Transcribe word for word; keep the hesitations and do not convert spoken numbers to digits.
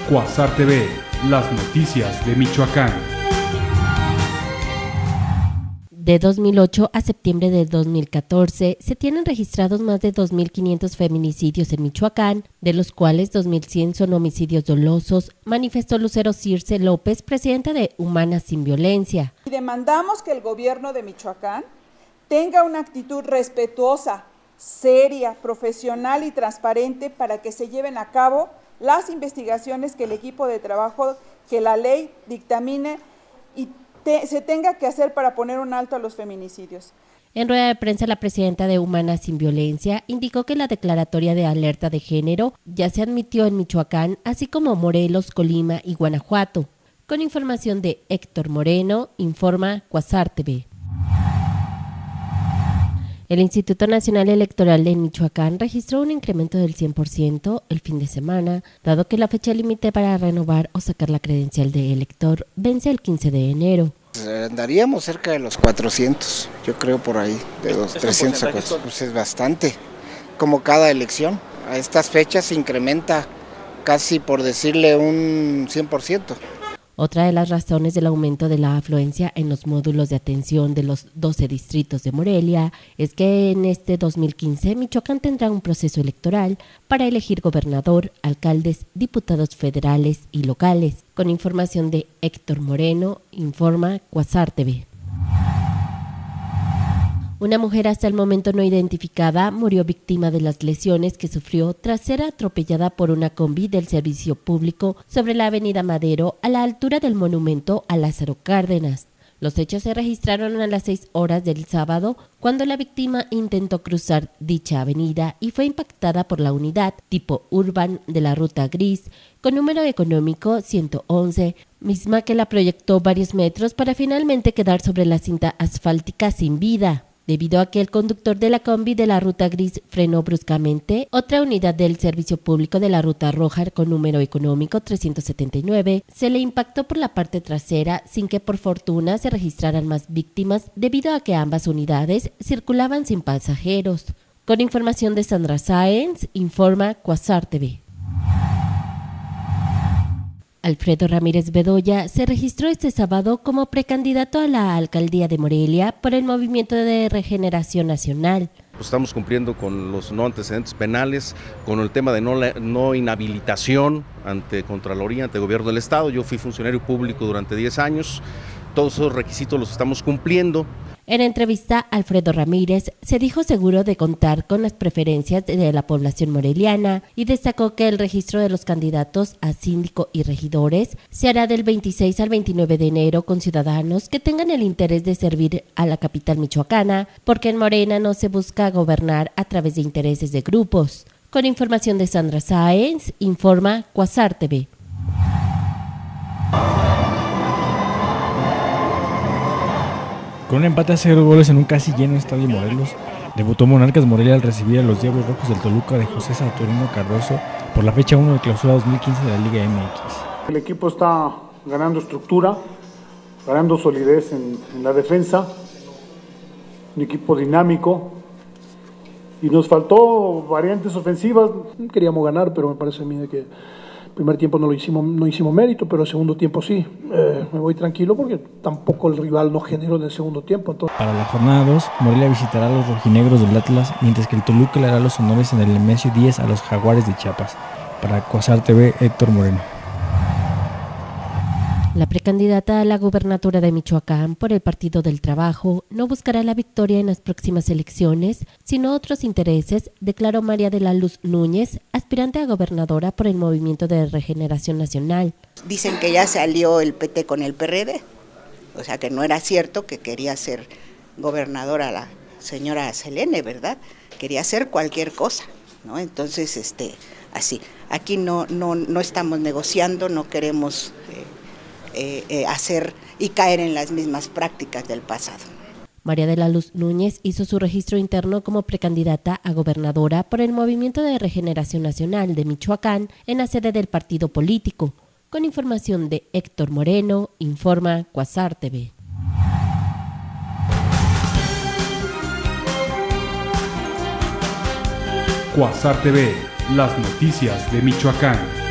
Quasar T V, las noticias de Michoacán. De dos mil ocho a septiembre de dos mil catorce, se tienen registrados más de dos mil quinientos feminicidios en Michoacán, de los cuales dos mil cien son homicidios dolosos, manifestó Lucero Circe López, presidenta de Humanas Sin Violencia. Y demandamos que el gobierno de Michoacán tenga una actitud respetuosa, seria, profesional y transparente para que se lleven a cabo las investigaciones que el equipo de trabajo, que la ley dictamine y te, se tenga que hacer para poner un alto a los feminicidios. En rueda de prensa, la presidenta de Humanas Sin Violencia indicó que la declaratoria de alerta de género ya se admitió en Michoacán, así como Morelos, Colima y Guanajuato. Con información de Héctor Moreno, informa Quasar T V. El Instituto Nacional Electoral de Michoacán registró un incremento del cien por ciento el fin de semana, dado que la fecha límite para renovar o sacar la credencial de elector vence el quince de enero. Andaríamos cerca de los cuatrocientos, yo creo por ahí, de los trescientos a cuatrocientos. Pues es bastante, como cada elección. A estas fechas se incrementa casi, por decirle, un cien por ciento. Otra de las razones del aumento de la afluencia en los módulos de atención de los doce distritos de Morelia es que en este dos mil quince Michoacán tendrá un proceso electoral para elegir gobernador, alcaldes, diputados federales y locales. Con información de Héctor Moreno, informa Quasar T V. Una mujer hasta el momento no identificada murió víctima de las lesiones que sufrió tras ser atropellada por una combi del servicio público sobre la avenida Madero a la altura del monumento a Lázaro Cárdenas. Los hechos se registraron a las seis horas del sábado cuando la víctima intentó cruzar dicha avenida y fue impactada por la unidad tipo Urban de la ruta gris con número económico ciento once, misma que la proyectó varios metros para finalmente quedar sobre la cinta asfáltica sin vida. Debido a que el conductor de la combi de la ruta gris frenó bruscamente, otra unidad del servicio público de la ruta roja con número económico trescientos setenta y nueve se le impactó por la parte trasera sin que por fortuna se registraran más víctimas debido a que ambas unidades circulaban sin pasajeros. Con información de Sandra Sáenz, informa Quasar T V. Alfredo Ramírez Bedoya se registró este sábado como precandidato a la alcaldía de Morelia por el Movimiento de Regeneración Nacional. Estamos cumpliendo con los no antecedentes penales, con el tema de no, no inhabilitación ante Contraloría, ante el Gobierno del Estado. Yo fui funcionario público durante diez años, todos esos requisitos los estamos cumpliendo. En entrevista, Alfredo Ramírez se dijo seguro de contar con las preferencias de la población moreliana y destacó que el registro de los candidatos a síndico y regidores se hará del veintiséis al veintinueve de enero con ciudadanos que tengan el interés de servir a la capital michoacana, porque en Morena no se busca gobernar a través de intereses de grupos. Con información de Sandra Sáenz, informa Quasar T V. Con un empate a cero goles en un casi lleno estadio Morelos, debutó Monarcas Morelia al recibir a los Diablos Rojos del Toluca de José Saturnino Cardoso por la fecha uno de clausura dos mil quince de la Liga M X. El equipo está ganando estructura, ganando solidez en, en la defensa, un equipo dinámico y nos faltó variantes ofensivas. Queríamos ganar, pero me parece a mí que el primer tiempo no lo hicimos, no hicimos mérito, pero el segundo tiempo sí. Eh, me voy tranquilo porque tampoco el rival no generó en el segundo tiempo. Entonces... Para la jornada dos, Morelia visitará a los rojinegros del Atlas, mientras que el Toluca le hará los honores en el Nemesio diez a los Jaguares de Chiapas. Para Quasar T V, Héctor Moreno. La precandidata a la gubernatura de Michoacán por el Partido del Trabajo no buscará la victoria en las próximas elecciones, sino otros intereses, declaró María de la Luz Núñez, aspirante a gobernadora por el Movimiento de Regeneración Nacional. Dicen que ya salió el P T con el P R D, o sea que no era cierto que quería ser gobernadora la señora Selene, ¿verdad? Quería hacer cualquier cosa, ¿no? Entonces, este, así, aquí no, no, no estamos negociando, no queremos... Eh, Eh, eh, hacer y caer en las mismas prácticas del pasado. María de la Luz Núñez hizo su registro interno como precandidata a gobernadora por el Movimiento de Regeneración Nacional de Michoacán en la sede del partido político. Con información de Héctor Moreno, informa Quasar T V. Quasar T V, las noticias de Michoacán.